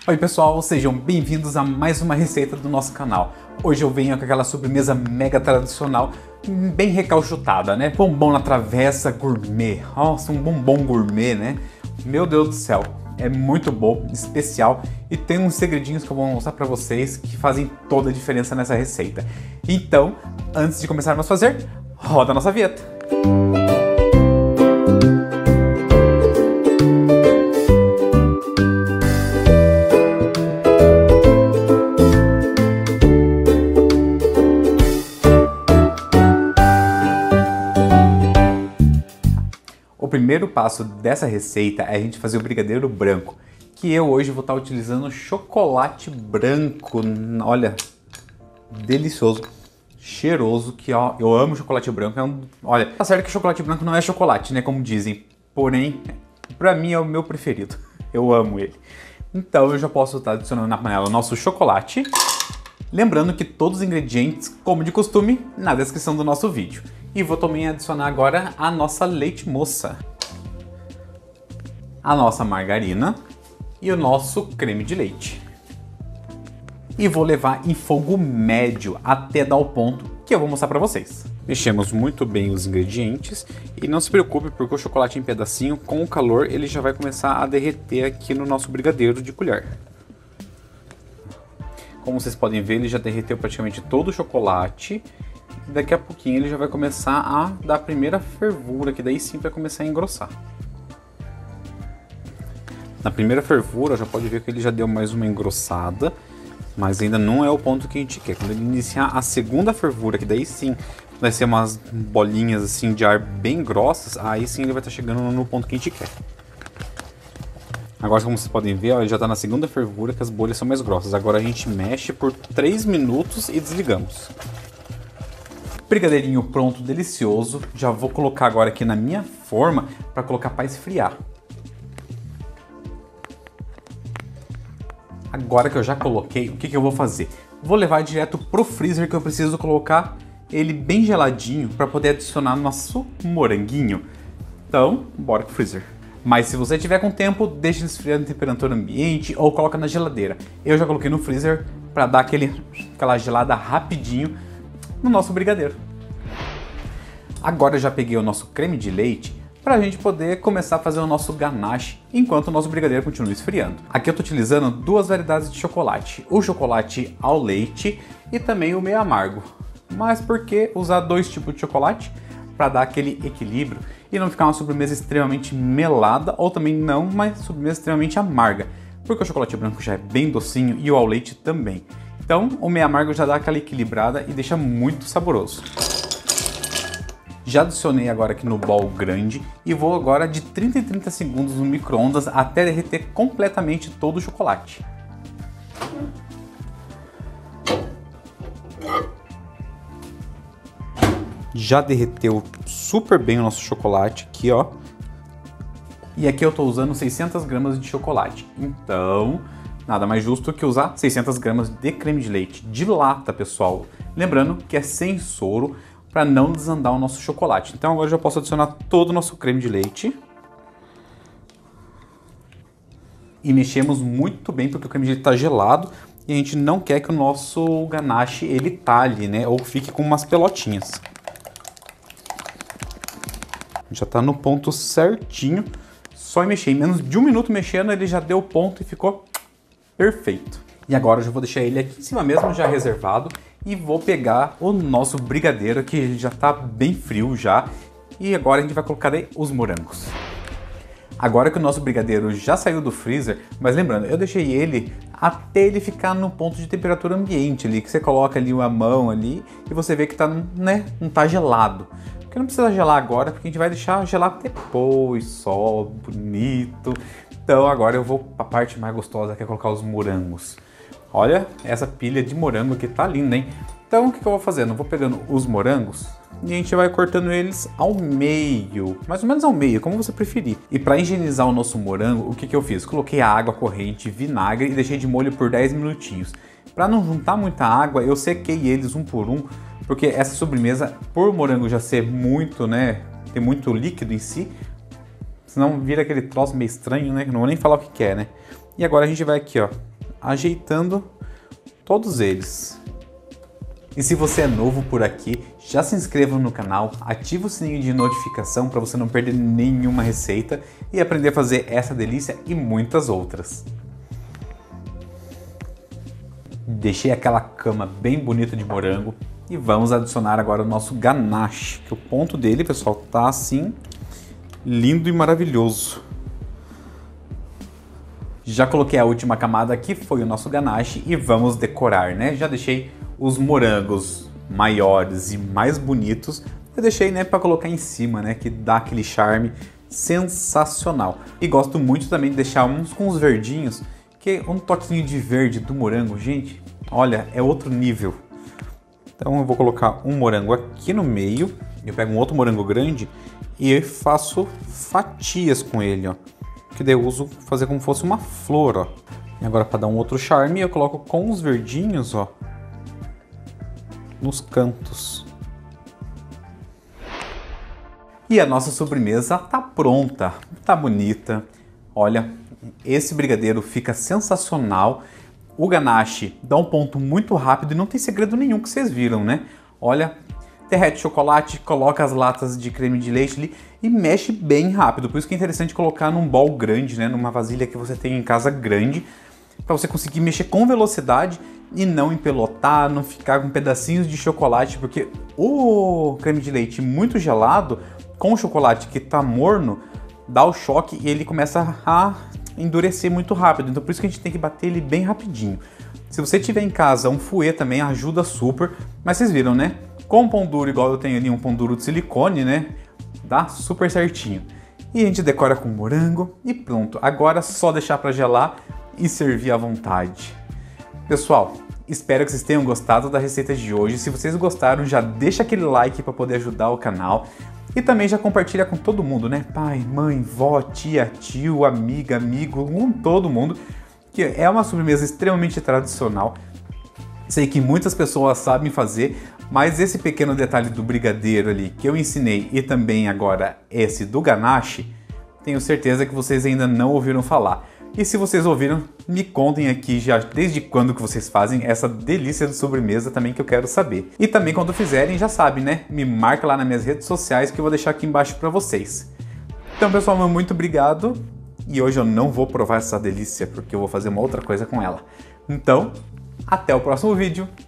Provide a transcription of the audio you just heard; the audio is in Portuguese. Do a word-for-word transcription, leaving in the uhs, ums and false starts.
Oi pessoal, sejam bem-vindos a mais uma receita do nosso canal. Hoje eu venho com aquela sobremesa mega tradicional, bem recalchutada, né? Bombom na travessa gourmet. Nossa, um bombom gourmet, né? Meu Deus do céu, é muito bom, especial e tem uns segredinhos que eu vou mostrar pra vocês que fazem toda a diferença nessa receita. Então, antes de começarmos a fazer, roda a nossa vinheta. O primeiro passo dessa receita é a gente fazer o brigadeiro branco, que eu hoje vou estar utilizando chocolate branco, olha, delicioso, cheiroso, que ó, eu amo chocolate branco, é um, olha, tá certo que chocolate branco não é chocolate, né, como dizem, porém, pra mim é o meu preferido, eu amo ele. Então eu já posso estar adicionando na panela o nosso chocolate, lembrando que todos os ingredientes, como de costume, na descrição do nosso vídeo. E vou também adicionar agora a nossa leite moça, a nossa margarina e o nosso creme de leite. E vou levar em fogo médio até dar o ponto que eu vou mostrar para vocês. Mexemos muito bem os ingredientes e não se preocupe porque o chocolate em pedacinho, com o calor, ele já vai começar a derreter aqui no nosso brigadeiro de colher. Como vocês podem ver, ele já derreteu praticamente todo o chocolate. E daqui a pouquinho ele já vai começar a dar a primeira fervura, que daí sim vai começar a engrossar. Na primeira fervura já pode ver que ele já deu mais uma engrossada, mas ainda não é o ponto que a gente quer. Quando ele iniciar a segunda fervura, que daí sim vai ser umas bolinhas assim de ar bem grossas, aí sim ele vai estar chegando no ponto que a gente quer. Agora, como vocês podem ver, ó, ele já está na segunda fervura, que as bolhas são mais grossas. Agora a gente mexe por três minutos e desligamos. Brigadeirinho pronto, delicioso. Já vou colocar agora aqui na minha forma para colocar para esfriar. Agora que eu já coloquei, o que, que eu vou fazer? Vou levar direto pro freezer, que eu preciso colocar ele bem geladinho para poder adicionar nosso moranguinho. Então, bora pro freezer. Mas se você tiver com tempo, deixe esfriar em temperatura ambiente ou coloca na geladeira. Eu já coloquei no freezer para dar aquele, aquela gelada rapidinho no nosso brigadeiro. Agora eu já peguei o nosso creme de leite para a gente poder começar a fazer o nosso ganache enquanto o nosso brigadeiro continua esfriando. Aqui eu estou utilizando duas variedades de chocolate, o chocolate ao leite e também o meio amargo. Mas por que usar dois tipos de chocolate? Para dar aquele equilíbrio e não ficar uma sobremesa extremamente melada ou também não uma sobremesa extremamente amarga, porque o chocolate branco já é bem docinho e o ao leite também. Então o meio amargo já dá aquela equilibrada e deixa muito saboroso. Já adicionei agora aqui no bowl grande e vou agora de trinta em trinta segundos no micro-ondas até derreter completamente todo o chocolate. Já derreteu super bem o nosso chocolate aqui, ó. E aqui eu tô usando seiscentas gramas de chocolate. Então, nada mais justo que usar seiscentas gramas de creme de leite de lata, pessoal. Lembrando que é sem soro para não desandar o nosso chocolate. Então agora eu já posso adicionar todo o nosso creme de leite. E mexemos muito bem porque o creme de leite está gelado e a gente não quer que o nosso ganache ele talhe, né? Ou fique com umas pelotinhas. Já está no ponto certinho, só mexer. Em menos de um minuto mexendo, ele já deu ponto e ficou perfeito. E agora eu já vou deixar ele aqui em cima mesmo, já reservado, e vou pegar o nosso brigadeiro, que ele já está bem frio já, e agora a gente vai colocar aí os morangos. Agora que o nosso brigadeiro já saiu do freezer, mas lembrando, eu deixei ele até ele ficar no ponto de temperatura ambiente ali, que você coloca ali uma mão ali e você vê que tá, né, não tá gelado. Porque não precisa gelar agora, porque a gente vai deixar gelar depois, só, bonito. Então agora eu vou para a parte mais gostosa, que é colocar os morangos. Olha, essa pilha de morango aqui tá linda, hein? Então o que, que eu vou fazendo? Eu vou pegando os morangos e a gente vai cortando eles ao meio, mais ou menos ao meio, como você preferir. E para higienizar o nosso morango, o que, que eu fiz? Coloquei a água corrente, vinagre e deixei de molho por dez minutinhos. Para não juntar muita água, eu sequei eles um por um, porque essa sobremesa, por morango já ser muito, né, ter muito líquido em si, senão vira aquele troço meio estranho, né, não vou nem falar o que que é, né. E agora a gente vai aqui, ó, ajeitando todos eles. E se você é novo por aqui, já se inscreva no canal, ative o sininho de notificação para você não perder nenhuma receita e aprender a fazer essa delícia e muitas outras. Deixei aquela cama bem bonita de morango e vamos adicionar agora o nosso ganache, que o ponto dele, pessoal, tá assim, lindo e maravilhoso. Já coloquei a última camada aqui, foi o nosso ganache, e vamos decorar, né? Já deixei os morangos maiores e mais bonitos, eu deixei, né, para colocar em cima, né, que dá aquele charme sensacional. E gosto muito também de deixar uns com os verdinhos, que um toquinho de verde do morango, gente, olha, é outro nível. Então eu vou colocar um morango aqui no meio, eu pego um outro morango grande e faço fatias com ele, ó. Que daí eu uso fazer como fosse uma flor, ó. E agora para dar um outro charme, eu coloco com os verdinhos, ó, nos cantos. E a nossa sobremesa tá pronta, tá bonita. Olha, esse brigadeiro fica sensacional. O ganache dá um ponto muito rápido e não tem segredo nenhum que vocês viram, né? Olha, derrete chocolate, coloca as latas de creme de leite ali e mexe bem rápido. Por isso que é interessante colocar num bowl grande, né? Numa vasilha que você tem em casa grande, para você conseguir mexer com velocidade e não empelotar, não ficar com pedacinhos de chocolate, porque o creme de leite muito gelado com o chocolate que tá morno dá o choque e ele começa a endurecer muito rápido. Então por isso que a gente tem que bater ele bem rapidinho. Se você tiver em casa um fouet também ajuda super, mas vocês viram, né? Com um pão duro igual eu tenho ali, um pão duro de silicone, né? Dá super certinho. E a gente decora com morango e pronto. Agora é só deixar para gelar e servir à vontade. Pessoal, espero que vocês tenham gostado da receita de hoje. Se vocês gostaram, já deixa aquele like para poder ajudar o canal. E também já compartilha com todo mundo, né? Pai, mãe, vó, tia, tio, amiga, amigo, com todo mundo. Que é uma sobremesa extremamente tradicional. Sei que muitas pessoas sabem fazer, mas esse pequeno detalhe do brigadeiro ali que eu ensinei e também agora esse do ganache, tenho certeza que vocês ainda não ouviram falar. E se vocês ouviram, me contem aqui já desde quando que vocês fazem essa delícia de sobremesa também, que eu quero saber. E também quando fizerem, já sabe, né? Me marca lá nas minhas redes sociais que eu vou deixar aqui embaixo para vocês. Então, pessoal, muito obrigado. E hoje eu não vou provar essa delícia porque eu vou fazer uma outra coisa com ela. Então, até o próximo vídeo.